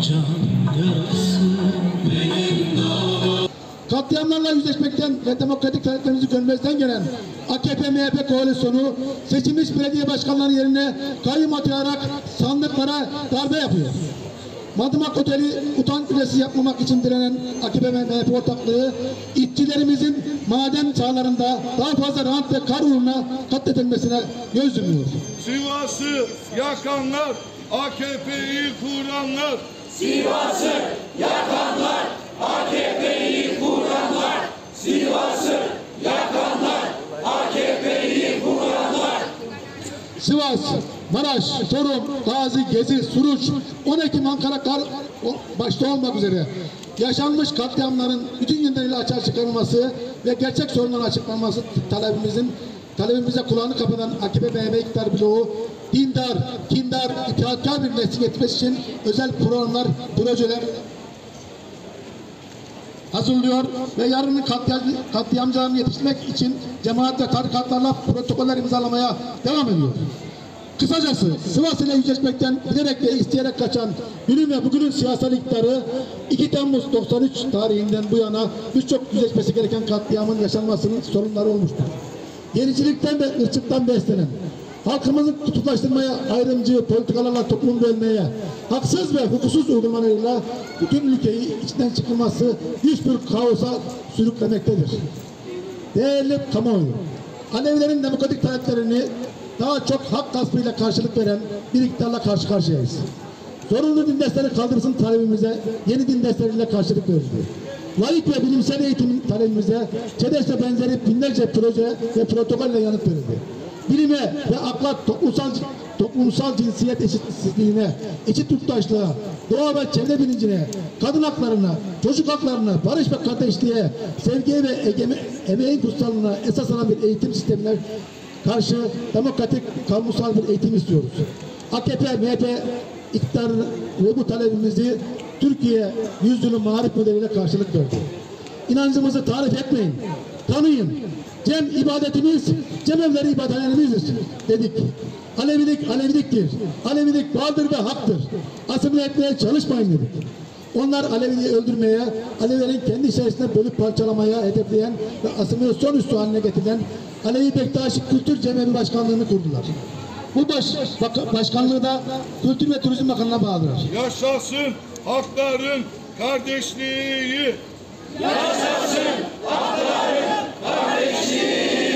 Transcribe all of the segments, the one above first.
Katliamlarla yüzleşmekten ve demokratik taleplerimizi görmezden gelen AKP-MHP koalisyonu seçilmiş belediye başkanlarının yerine kayyum atayarak sandıklara darbe yapıyor. Madımak Oteli utanç bilesi yapmamak için direnen AKP-MHP ortaklığı işçilerimizin maden sahalarında daha fazla rant ve kar uğruna katledilmesine göz yumuyor. Sivas'ı yakanlar, AKP'yi kuranlar. Sivas'ı yakanlar, AKP'yi kuranlar. Sivas'ı yakanlar, AKP'yi kuranlar. Sivas, Maraş, Çorum, Gazi, Gezi, Suruç, 10 Ekim Ankara başta olmak üzere yaşanmış katliamların bütün yönleriyle açığa çıkarılması ve gerçek sorunların açıklanması talebimize kulağını kapatan AKP-MHP iktidar bloğu dindar, kindar, itaatkar bir nesil yetmesi için özel programlar, projeler hazırlıyor ve yarının katliamcılarını yetiştirmek için cemaat ve tarikatlarla protokoller imzalamaya devam ediyor. Kısacası Sivas ile yüzleşmekten bilerek ve isteyerek kaçan dünün ve bugünün siyasal iktidarı 2 Temmuz 93 tarihinden bu yana birçok yüzleşmesi gereken katliamın yaşanmasının sorunları olmuştur. Gericilikten ve ırkçılıktan beslenen, halkımızı kutuplaştırmaya, ayrımcı politikalarla toplum bölmeye, haksız ve hukuksuz uygulamalarıyla bütün ülkeyi içinden çıkılması güç bir kaosa sürüklemektedir. Değerli kamuoyu, Alevilerin demokratik taleplerini daha çok hak gaspıyla karşılık veren bir iktidarla karşı karşıyayız. Zorunlu din dersleri kaldırsın talebimize yeni din dersleriyle karşılık verildi. Laik ve bilimsel eğitimin talebimize ÇEDES ve benzeri binlerce proje ve protokolle yanıt verildi. Bilime ve akla, toplumsal cinsiyet eşitsizliğine, eşit yurttaşlığa, doğa ve çevre bilincine, kadın haklarına, çocuk haklarına, barış ve kardeşliğe, sevgiye ve emeğin kutsallığına esas alan bir eğitim sistemine karşı demokratik, kamusal bir eğitim istiyoruz. AKP, MHP iktidarı ve bu talebimizi Türkiye yüzyılı marif modeliyle karşılık verdi. İnancımızı tarif etmeyin, tanıyın. Cem ibadetimiz, cemevleri ibadetlerimizdir dedik. Alevilik Aleviliktir. Alevilik vardır ve haktır. Asimile etmeye çalışmayın dedik. Onlar Aleviliği öldürmeye, Alevilerin kendi içerisinde bölüp parçalamaya hedefleyen ve asimilasyon üssü haline getirilen Alevi Bektaşi Kültür Cemevi Başkanlığı'nı kurdular. Bu başkanlığı da Kültür ve Turizm Bakanlığı'na bağlıdır. Yaşasın hakların kardeşliği. Yaşasın hakların kardeşliği.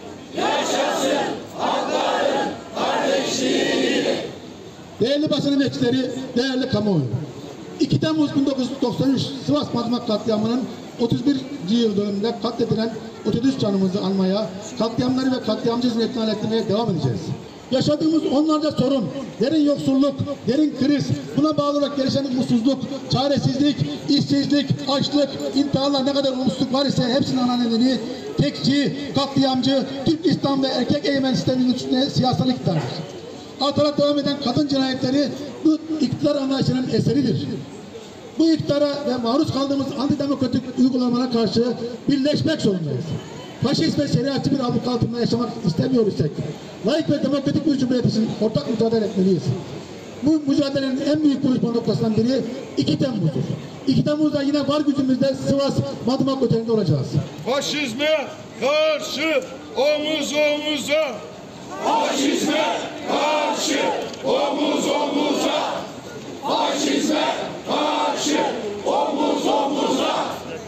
Yaşasın hakların kardeşliği. Değerli basın emekçileri, değerli kamuoyu. 2 Temmuz 1993 Sivas Madımak katliamının 31. yıl dönümünde katledilen 33 canımızı almaya, katliamları ve katliamcı hizmetini halletmeye devam edeceğiz. Yaşadığımız onlarca sorun, derin yoksulluk, derin kriz, buna bağlı olarak gelişen mutsuzluk, çaresizlik, işsizlik, açlık, intiharlar ne kadar umutsuzluk var ise hepsinin ana nedeni tekçi, katliamcı, Türk İslam ve erkek egemen sisteminin üstüne siyasal iktidardır. Artarak devam eden kadın cinayetleri bu iktidar anlayışının eseridir. Bu iktidara ve maruz kaldığımız antidemokratik uygulamalara karşı birleşmek zorundayız. Faşist ve şeriatçı bir abluk altında yaşamak istemiyor isek, laik ve demokratik bir cumhuriyet için ortak mücadele etmeliyiz. Bu mücadelenin en büyük buluşma noktasından biri 2 Temmuz'dur. 2 Temmuz'da yine var gücümüzle Sivas Madımak Oteli'nde olacağız. Faşizme karşı omuz omuza. Faşizme karşı omuz omuza. Faşizme karşı omuz omuza.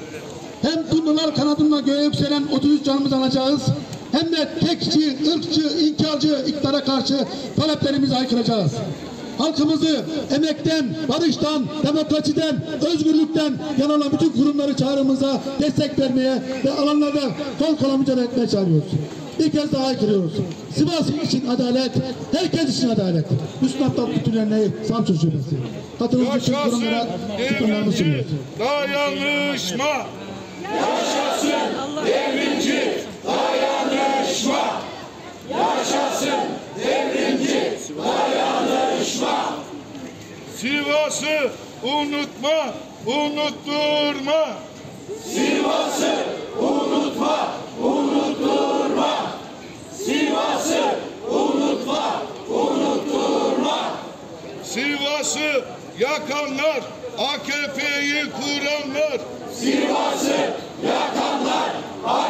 Hem Tunlular kanadında göğe yükselen 33 canımızı alacağız, hem de tekçi, ırkçı, inkarcı iktidara karşı taleplerimizi haykıracağız. Halkımızı emekten, barıştan, demokrasiden, özgürlükten yana olan bütün kurumları çağrımıza destek vermeye ve alanlarda kol kola mücadele etmeye çağırıyoruz. Bir kez daha haykırıyoruz. Sivas için adalet, herkes için adalet. Müslüman Halk Kültür Derneği Samsun Şubesi. Katılımcı tüm kurumlara tutumlarını sunuyoruz. Dayanışma. Yaşasın devrimci dayanışma. Yaşasın devrimci dayanışma. Sivas'ı unutma, unutturma. Sivas'ı unutma, unutturma. Sivas'ı unutma, unutturma. Sivas'ı yakanlar, AKP'yi kuranlar. Sivas'ı yakanlar,